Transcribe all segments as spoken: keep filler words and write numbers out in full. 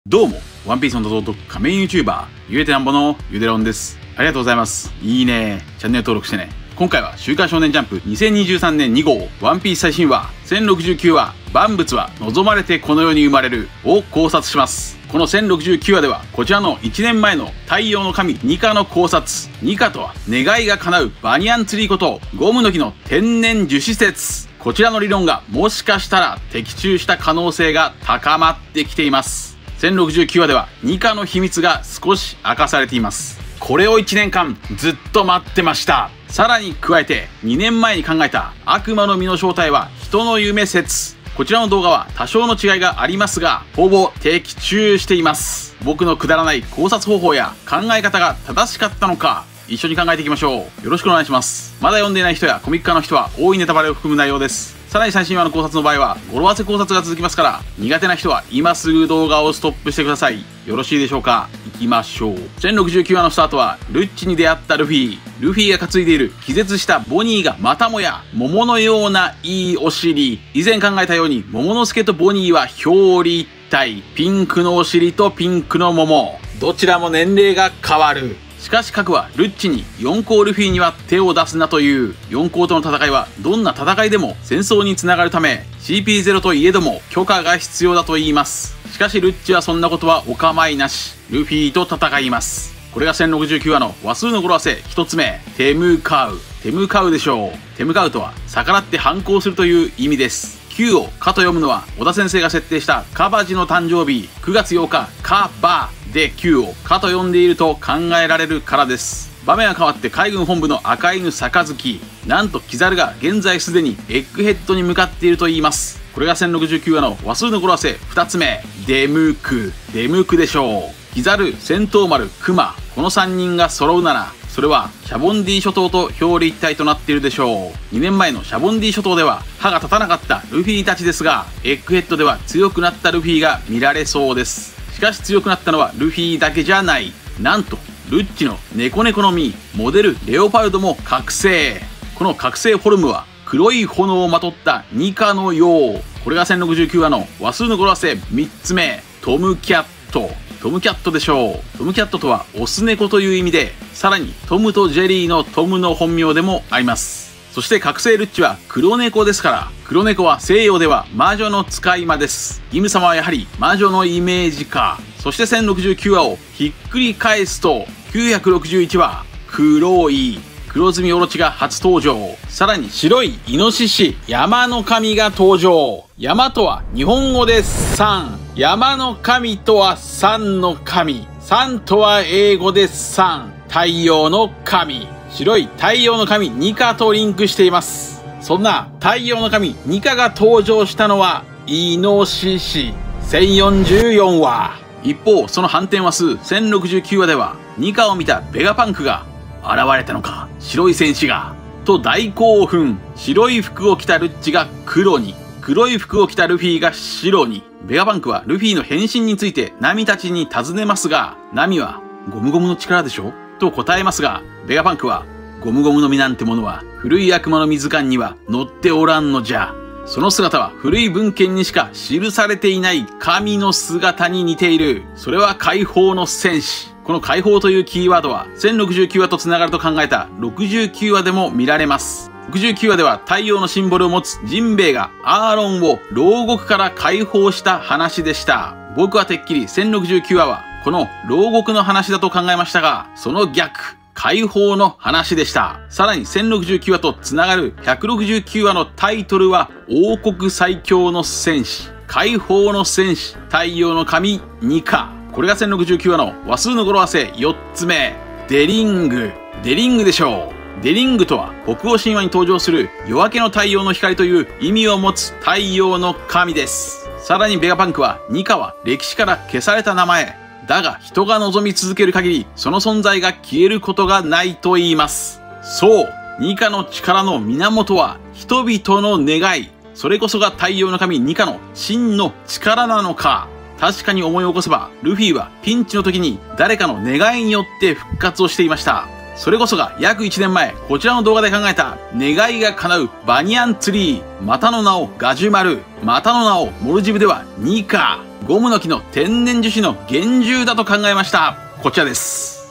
どうも、ワンピースの弟仮面 YouTuber、ゆえてなんぼのゆでろんです。ありがとうございます。いいね。チャンネル登録してね。今回は週刊少年ジャンプにせんにじゅうさんねんにごうワンピース最新話せんろくじゅうきゅうわ万物は望まれてこの世に生まれるを考察します。このせんろくじゅうきゅうわではこちらのいちねんまえの太陽の神ニカの考察。ニカとは願いが叶うバニャンツリーことゴムの木の天然樹脂説。こちらの理論がもしかしたら的中した可能性が高まってきています。せんろくじゅうきゅうわではニカの秘密が少し明かされています。これをいちねんかんずっと待ってました。さらに加えてにねんまえに考えた悪魔の実の正体は人の夢説。こちらの動画は多少の違いがありますがほぼ的中しています。僕のくだらない考察方法や考え方が正しかったのか一緒に考えていきましょう。よろしくお願いします。まだ読んでいない人やコミック化の人は多いネタバレを含む内容です。さらに最新話の考察の場合は語呂合わせ考察が続きますから苦手な人は今すぐ動画をストップしてください。よろしいでしょうか。いきましょう。せんろくじゅうきゅうわのスタートはルッチに出会ったルフィ。ルフィが担いでいる気絶したボニーがまたもや桃のようないいお尻。以前考えたように桃之助とボニーは表裏一体。ピンクのお尻とピンクの桃、どちらも年齢が変わる。しかし核はルッチに四皇ルフィには手を出すなという。四皇との戦いはどんな戦いでも戦争につながるため シーピーゼロ といえども許可が必要だと言います。しかしルッチはそんなことはお構いなし。ルフィと戦います。これがせんろくじゅうきゅうわの話数の語呂合わせひとつめ、手向かう。手向かうでしょう。手向かうとは逆らって反抗するという意味です。きゅうをかと読むのは小田先生が設定したカバジの誕生日くがつようかカバできゅうをかと読んでいると考えられるからです。場面が変わって海軍本部の赤犬杯。なんとキザルが現在すでにエッグヘッドに向かっていると言います。これがせんろくじゅうきゅうわの話数の語呂合わせふたつめ、出向く。出向くでしょう。キザル、戦闘丸、クマ、このさんにんが揃うならそれはシャボンディ諸島と表裏一体となっているでしょう。にねんまえのシャボンディ諸島では歯が立たなかったルフィたちですがエッグヘッドでは強くなったルフィが見られそうです。しかし強くなったのはルフィだけじゃない。なんとルッチの猫猫の実モデルレオパルドも覚醒。この覚醒フォルムは黒い炎をまとったニカのよう。これがせんろくじゅうきゅうわの話数の語呂合わせみっつめ、トムキャット。トムキャットでしょう。トムキャットとはオス猫という意味でさらにトムとジェリーのトムの本名でもあります。そして覚醒ルッチは黒猫ですから黒猫は西洋では魔女の使い魔です。イム様はやはり魔女のイメージか。そしてせんろくじゅうきゅうわをひっくり返すときゅうひゃくろくじゅういちわ黒い黒ずみオロチが初登場。さらに白いイノシシ山の神が登場。山とは日本語で山、山の神とは山の神、山とは英語で山、太陽の神。白い太陽の神ニカとリンクしています。そんな太陽の神ニカが登場したのはイノシシせんよんじゅうよんわ。一方その反転話数せんろくじゅうきゅうわではニカを見たベガパンクが現れたのか白い戦士がと大興奮。白い服を着たルッチが黒に、黒い服を着たルフィが白に。ベガパンクはルフィの変身についてナミたちに尋ねますがナミはゴムゴムの力でしょと答えますがベガパンクはゴムゴムの実なんてものは古い悪魔の水管には載っておらんのじゃ。その姿は古い文献にしか記されていない神の姿に似ている。それは解放の戦士。この解放というキーワードはせんろくじゅうきゅうわとつながると考えたろくじゅうきゅうわでも見られます。ろくじゅうきゅうわでは太陽のシンボルを持つジンベエがアーロンを牢獄から解放した話でした。僕はてっきりせんろくじゅうきゅうわはこの牢獄の話だと考えましたがその逆、解放の話でした。さらにせんろくじゅうきゅうわとつながるひゃくろくじゅうきゅうわのタイトルは王国最強の戦士、解放の戦士、太陽の神ニカ。これがせんろくじゅうきゅうわの話数の語呂合わせよっつめ、デリング。デリングでしょう。デリングとは北欧神話に登場する夜明けの太陽の光という意味を持つ太陽の神です。さらにベガパンクはニカは歴史から消された名前だが人が望み続ける限りその存在が消えることがないと言います。そう、ニカの力の源は人々の願い。それこそが太陽の神ニカの真の力なのか。確かに思い起こせばルフィはピンチの時に誰かの願いによって復活をしていました。それこそが約いちねんまえこちらの動画で考えた願いが叶うバニャンツリー。またの名をガジュマル、またの名をモルジブではニカ。 ゴムの木の天然樹脂の幻獣だと考えました。こちらです。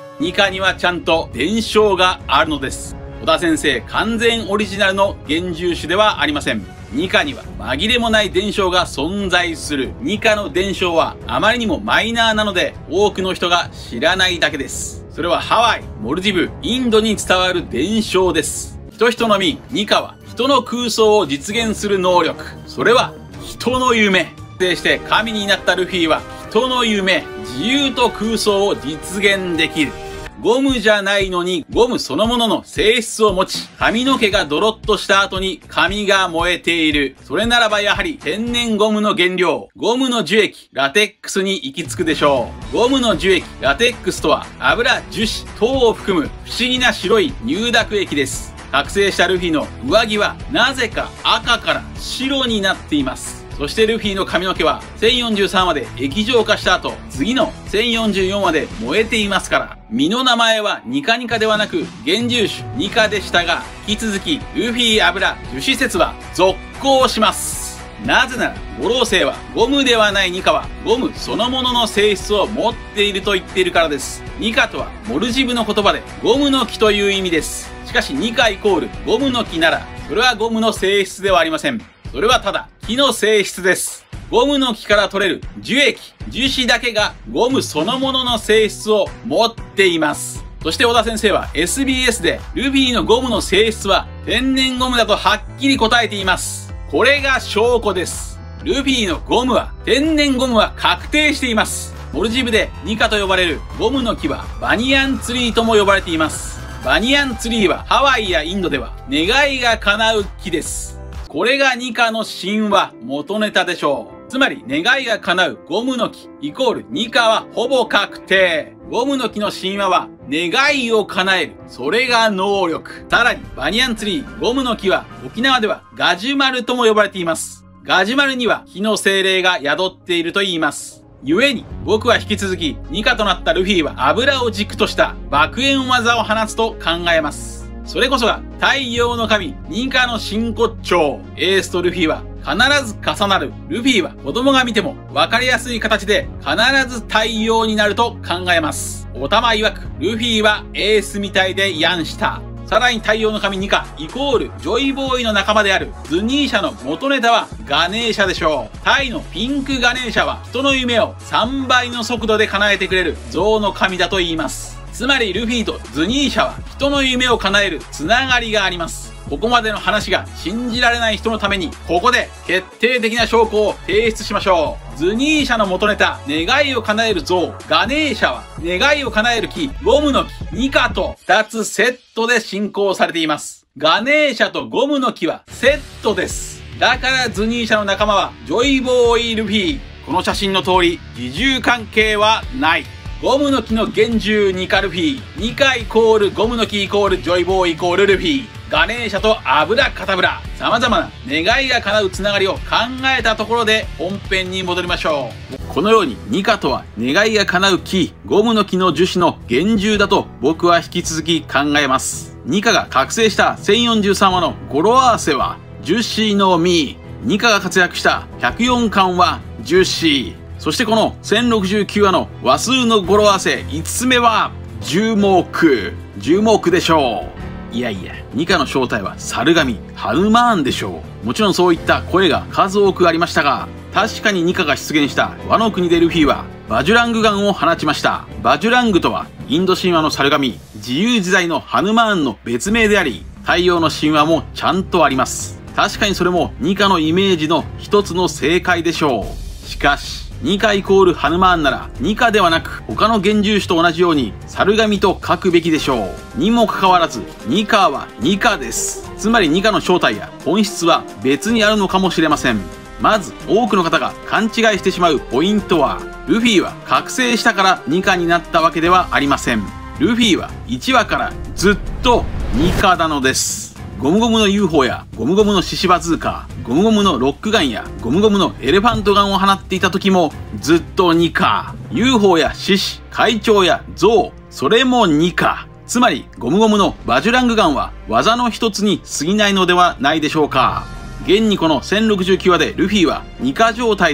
ニカにはちゃんと伝承があるのです。小田先生完全オリジナルの幻獣種ではありません。ニカには紛れもない伝承が存在する。ニカの伝承はあまりにもマイナーなので多くの人が知らないだけです。それはハワイ、モルディブ、インドに伝わる伝承です。人々のみ、ニカは人の空想を実現する能力。それは人の夢。徹底して神になったルフィは人の夢、自由と空想を実現できる。ゴムじゃないのにゴムそのものの性質を持ち、髪の毛がドロッとした後に髪が燃えている。それならばやはり天然ゴムの原料、ゴムの樹液、ラテックスに行き着くでしょう。ゴムの樹液、ラテックスとは油、樹脂等を含む不思議な白い乳濁液です。覚醒したルフィの上着はなぜか赤から白になっています。そしてルフィの髪の毛はせんよんじゅうさんわで液状化した後、次のせんよんじゅうよんわで燃えていますから、実の名前はニカニカではなく幻獣種ニカでしたが、引き続きルフィ油樹脂説は続行します。なぜなら、五老星はゴムではないニカはゴムそのものの性質を持っていると言っているからです。ニカとはモルジブの言葉でゴムの木という意味です。しかしニカイコールゴムの木なら、それはゴムの性質ではありません。それはただ木の性質です。ゴムの木から取れる樹液、樹脂だけがゴムそのものの性質を持っています。そして小田先生は エスビーエス でルフィのゴムの性質は天然ゴムだとはっきり答えています。これが証拠です。ルフィのゴムは、天然ゴムは確定しています。モルジブでニカと呼ばれるゴムの木はバニヤンツリーとも呼ばれています。バニヤンツリーはハワイやインドでは願いが叶う木です。これがニカの神話、元ネタでしょう。つまり、願いが叶うゴムの木、イコールニカはほぼ確定。ゴムの木の神話は、願いを叶える。それが能力。さらに、バニヤンツリー、ゴムの木は、沖縄ではガジュマルとも呼ばれています。ガジュマルには、火の精霊が宿っていると言います。故に、僕は引き続き、ニカとなったルフィは、油を軸とした爆炎技を放つと考えます。それこそが太陽の神、ニカの真骨頂。エースとルフィは必ず重なる。ルフィは子供が見ても分かりやすい形で必ず太陽になると考えます。おたま曰く、ルフィはエースみたいでやんした。さらに太陽の神ニカイコールジョイボーイの仲間であるズニーシャの元ネタはガネーシャでしょう。タイのピンクガネーシャは人の夢をさんばいの速度で叶えてくれる象の神だと言います。つまりルフィとズニーシャは人の夢を叶えるつながりがあります。ここまでの話が信じられない人のために、ここで決定的な証拠を提出しましょう。ズニーシャの元ネタ、願いを叶える像、ガネーシャは願いを叶える木、ゴムの木、ニカとふたつセットで進行されています。ガネーシャとゴムの木はセットです。だからズニーシャの仲間はジョイボーイルフィ。この写真の通り、自重関係はない。ゴムの木の幻獣ニカルフィ。ニカイコールゴムの木イコールジョイボーイイコールルフィ。ガネーシャとアブラカタブラ。様々な願いが叶うつながりを考えたところで本編に戻りましょう。このようにニカとは願いが叶う木、ゴムの木の樹脂の幻獣だと僕は引き続き考えます。ニカが覚醒したせんよんじゅうさんわの語呂合わせは樹脂の実。ニカが活躍したひゃくよんかんは樹脂。そしてこのせんろくじゅうきゅうわの話数の語呂合わせいつつめは樹木。樹木でしょう。いやいや、ニカの正体は猿神、ハヌマーンでしょう。もちろんそういった声が数多くありましたが、確かにニカが出現したワノ国でルフィはバジュラングガンを放ちました。バジュラングとはインド神話の猿神、自由自在のハヌマーンの別名であり、太陽の神話もちゃんとあります。確かにそれもニカのイメージの一つの正解でしょう。しかし、ニカイコールハヌマーンなら、ニカではなく他の幻獣種と同じように猿神と書くべきでしょう。にもかかわらず、ニカはニカです。つまりニカの正体や本質は別にあるのかもしれません。まず、多くの方が勘違いしてしまうポイントは、ルフィは覚醒したからニカになったわけではありません。ルフィはいちわからずっとニカなのです。ゴムゴムの ユーフォー やゴムゴムのシシバズーカー、ゴムゴムのロックガンやゴムゴムのエレファントガンを放っていた時もずっとニカ。ユーフォー やシシ、会長やゾウ、それもニカ。つまりゴムゴムのバジュラングガンは技の一つに過ぎないのではないでしょうか。現にこのせんろくじゅうきゅうわでルフィはニカ状態で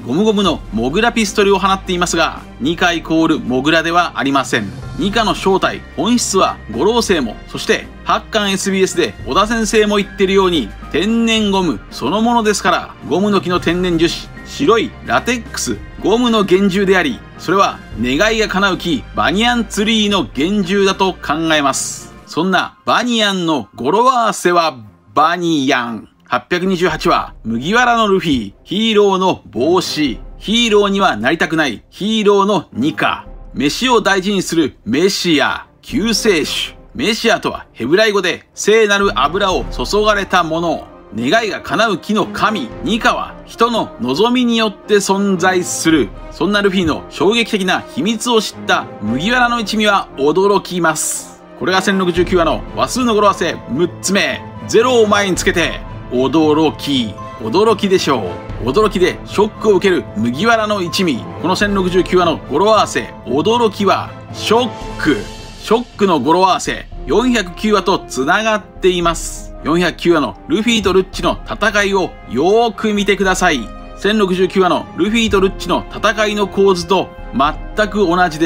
ゴムゴムのモグラピストルを放っていますが、ニカイコールモグラではありません。ニカの正体、本質は五老星も、そして発刊 エスビーエス で小田先生も言ってるように天然ゴムそのものですから、ゴムの木の天然樹脂、白いラテックス、ゴムの原獣であり、それは願いが叶う木、バニヤンツリーの原獣だと考えます。そんなバニヤンの語呂合わせはバニヤン。はっぴゃくにじゅうはちは麦わらのルフィ、ヒーローの帽子、ヒーローにはなりたくないヒーローのニカ、飯を大事にするメシア、救世主。メシアとはヘブライ語で聖なる油を注がれたもの。願いが叶う木の神、ニカは人の望みによって存在する。そんなルフィの衝撃的な秘密を知った麦わらの一味は驚きます。これがせんろくじゅうきゅうわの話数の語呂合わせむっつめ。ゼロを前につけて、驚き。驚きでしょう。驚きでショックを受ける麦わらの一味。このせんろくじゅうきゅうわの語呂合わせ、驚きは、ショック。ショックの語呂合わせ、よんひゃくきゅうわと繋がっています。よんひゃくきゅうわのルフィとルッチの戦いをよーく見てください。せんろくじゅうきゅうわのルフィとルッチの戦いの構図と全く同じです。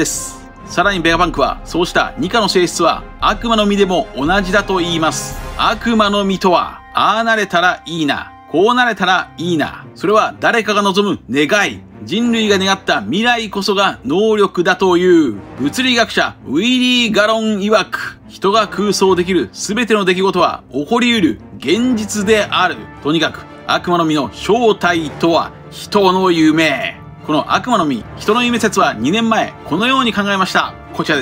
さらにベガパンクはそうしたニカの性質は悪魔の実でも同じだと言います。悪魔の実とは、ああなれたらいいな、こうなれたらいいな。それは誰かが望む願い。人類が願った未来こそが能力だという。物理学者ウィリー・ガロン曰く、人が空想できる全ての出来事は起こり得る現実である。とにかく悪魔の実の正体とは人の夢。この悪魔の実、人の夢説はにねんまえこのように考えました。こちらです。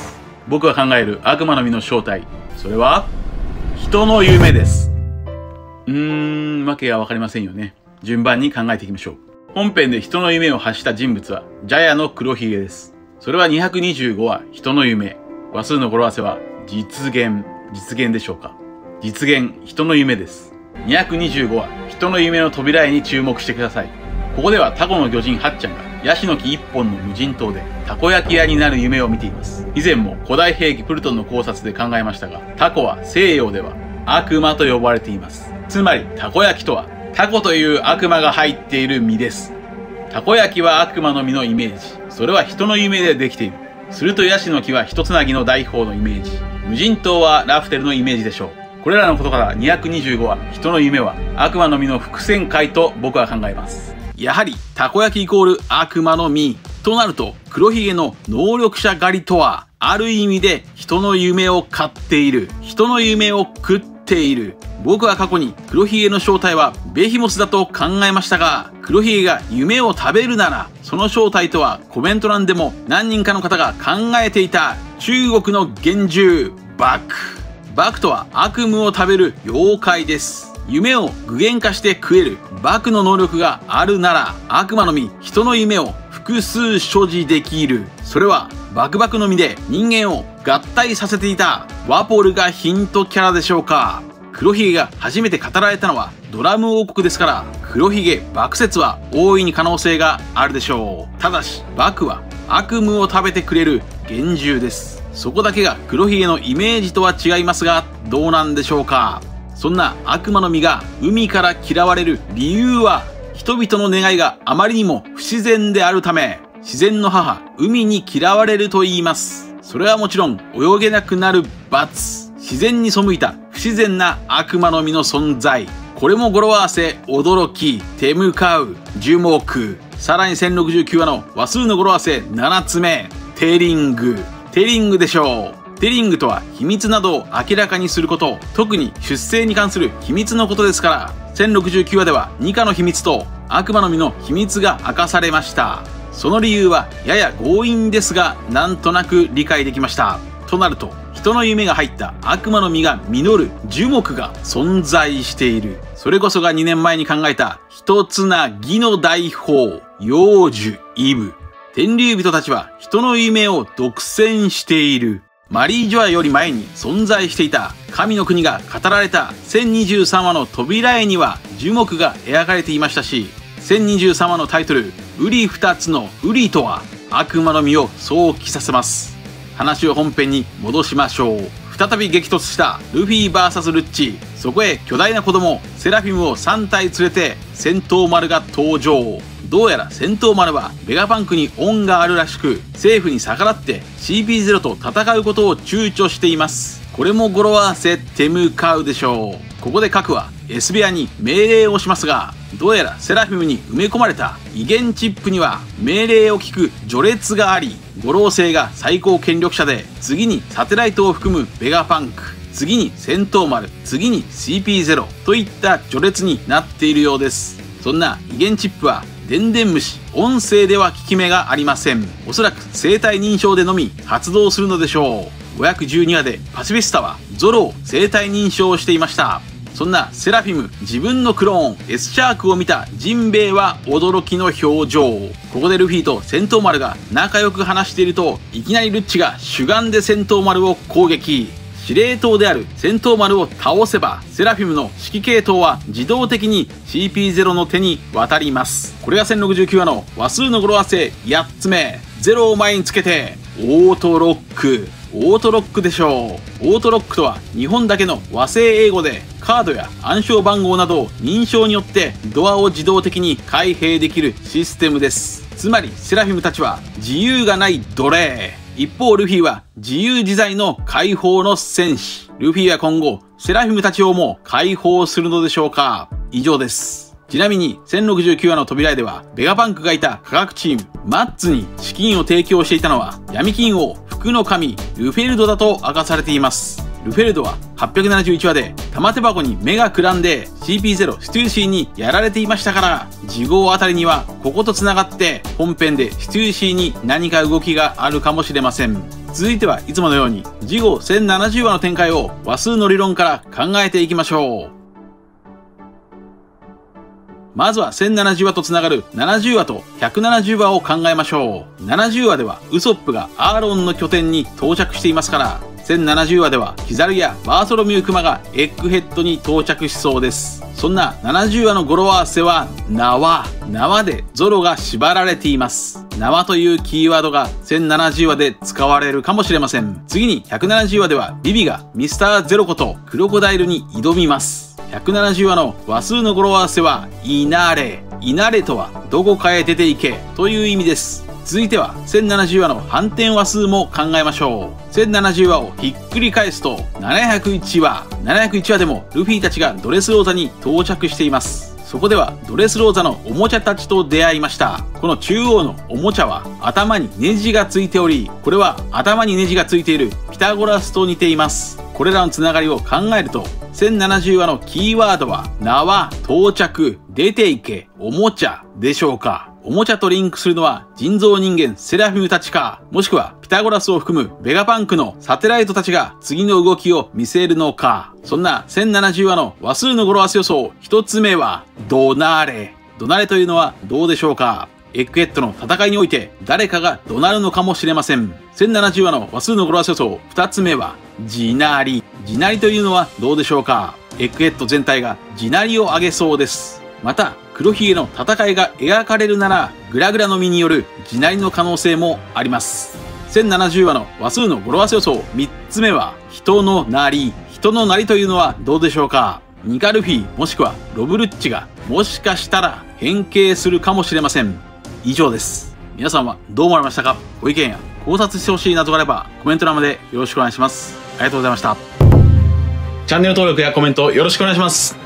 僕が考える悪魔の実の正体、それは人の夢です。うーん、わけがわかりませんよね。順番に考えていきましょう。本編で人の夢を発した人物はジャヤの黒ひげです。それはにひゃくにじゅうごわ人の夢。話数の語呂合わせは実現。実現でしょうか。実現、人の夢です。にひゃくにじゅうごわ人の夢の扉絵に注目してください。ここではタコの魚人ハッちゃんがヤシの木一本の無人島でたこ焼き屋になる夢を見ています。以前も古代兵器プルトンの考察で考えましたが、タコは西洋では悪魔と呼ばれています。つまりたこ焼きとはタコという悪魔が入っている実です。たこ焼きは悪魔の実のイメージ。それは人の夢でできている。するとヤシの木は一つなぎの大砲のイメージ。無人島はラフテルのイメージでしょう。これらのことからにひゃくにじゅうごわ人の夢は悪魔の実の伏線回と僕は考えます。やはりたこ焼きイコール悪魔の実となると、黒ひげの能力者狩りとはある意味で人の夢を買っている。人の夢を食っている。僕は過去に黒ひげの正体はベヒモスだと考えましたが、黒ひげが夢を食べるなら、その正体とはコメント欄でも何人かの方が考えていた中国の幻獣、バク。バクとは悪夢を食べる妖怪です。夢を具現化して食えるバクの能力があるなら、悪魔の実、人の夢を複数所持できる。それはバクバクの実で人間を合体させていたワポルがヒントキャラでしょうか。黒ひげが初めて語られたのはドラム王国ですから、黒ひげバク説は大いに可能性があるでしょう。ただしバクは悪夢を食べてくれる幻獣です。そこだけが黒ひげのイメージとは違いますが、どうなんでしょうか。そんな悪魔の実が海から嫌われる理由は、人々の願いがあまりにも不自然であるため、自然の母海に嫌われると言います。それはもちろん泳げなくなる罰。自然に背いた不自然な悪魔の実の存在。これも語呂合わせ、驚き、手向かう、樹木。さらにせんろくじゅうきゅうわの話数の語呂合わせななつめ、テリング。テリングでしょう。テリングとは秘密などを明らかにすること、特に出生に関する秘密のことですから、せんろくじゅうきゅうわではニカの秘密と悪魔の実の秘密が明かされました。その理由はやや強引ですが、なんとなく理解できました。となると、人の夢が入った悪魔の実が実る樹木が存在している。それこそがにねんまえに考えた一つなぎの大砲、幼樹イブ。天竜人たちは人の夢を独占している。マリージョアより前に存在していた神の国が語られたせんにじゅうさんわの扉絵には樹木が描かれていましたし、せんにじゅうさんわのタイトル、ウリ二つのウリとは悪魔の実を想起させます。話を本編に戻しましょう。再び激突したルフィ ブイエス ルッチ。そこへ巨大な子供セラフィムをさんたい連れて戦闘丸が登場。 どうやら戦闘丸はベガパンクに恩があるらしく、政府に逆らって シーピーゼロ と戦うことを躊躇しています。これも語呂合わせ手向かうでしょう。ここで核は S 部屋に命令をしますが、どうやらセラフィムに埋め込まれた威厳チップには命令を聞く序列があり、五老星が最高権力者で、次にサテライトを含むベガパンク、次に戦闘丸、次に シーピーゼロ といった序列になっているようです。そんな威厳チップは電電虫、音声では効き目がありません。おそらく生体認証でのみ発動するのでしょう。ごひゃくじゅうにわでパシフィスタはゾロを生体認証していました。そんなセラフィム、自分のクローン S シャークを見たジンベエは驚きの表情。ここでルフィと戦闘丸が仲良く話していると、いきなりルッチが主眼で戦闘丸を攻撃。司令塔である戦闘丸を倒せば、セラフィムの指揮系統は自動的に シーピーゼロ の手に渡ります。これがせんろくじゅうきゅうわの話数の語呂合わせやっつめ。ゼロを前につけてオートロック。オートロックでしょう。オートロックとは日本だけの和製英語で、カードや暗証番号などを認証によってドアを自動的に開閉できるシステムです。つまりセラフィムたちは自由がない奴隷。一方ルフィは自由自在の解放の戦士。ルフィは今後セラフィムたちをも解放するのでしょうか。以上です。ちなみにせんろくじゅうきゅうわの扉絵では、ベガパンクがいた科学チームマッツに資金を提供していたのは闇金王服の神ルフェルドだと明かされています。ルフェルドははっぴゃくななじゅういちわで玉手箱に目がくらんで シーピーゼロ シュトゥーシーにやられていましたから、次号あたりにはここと繋がって本編でシュトゥーシーに何か動きがあるかもしれません。続いてはいつものように次号せんななじゅうわの展開を話数の理論から考えていきましょう。まずはせんななじゅうわとつながるななじゅうわとひゃくななじゅうわを考えましょう。ななじゅうわではウソップがアーロンの拠点に到着していますから、せんななじゅうわではキザルやバーソロミュークマがエッグヘッドに到着しそうです。そんなななじゅうわの語呂合わせは縄。縄でゾロが縛られています。縄というキーワードがせんななじゅうわで使われるかもしれません。次にひゃくななじゅうわではビビがミスターゼロことクロコダイルに挑みます。ひゃくななじゅうわの話数の語呂合わせは、いなれ。いなれとは、どこかへ出て行けという意味です。続いては、せんななじゅうわの反転話数も考えましょう。せんななじゅうわをひっくり返すと、ななひゃくいちわ。ななひゃくいちわでも、ルフィたちがドレスローザに到着しています。そこでは、ドレスローザのおもちゃたちと出会いました。この中央のおもちゃは、頭にネジがついており、これは頭にネジがついているピタゴラスと似ています。これらのつながりを考えると、せんななじゅうわのキーワードは、縄、到着、出ていけ、おもちゃでしょうか。おもちゃとリンクするのは人造人間セラフィムたちか、もしくはピタゴラスを含むベガパンクのサテライトたちが次の動きを見せるのか。そんなせんななじゅうわの話数の語呂合わせ予想一つ目は、ドナレ。ドナレというのはどうでしょうか。エッグヘッドの戦いにおいて誰かが怒鳴るのかもしれません。せんななじゅうわの話数の語呂合わせ予想二つ目は、地鳴り。地鳴りというのはどうでしょうか。エッグヘッド全体が地鳴りを上げそうです。また、黒ひげの戦いが描かれるなら、グラグラの実による地鳴りの可能性もあります。せんななじゅうわの話数の語呂合わせ予想三つ目は、人の鳴り。人の鳴りというのはどうでしょうか。ニカルフィもしくはロブルッチがもしかしたら変形するかもしれません。以上です。皆さんはどう思われましたか。ご意見や考察してほしいなどがあればコメント欄までよろしくお願いします。ありがとうございました。チャンネル登録やコメントよろしくお願いします。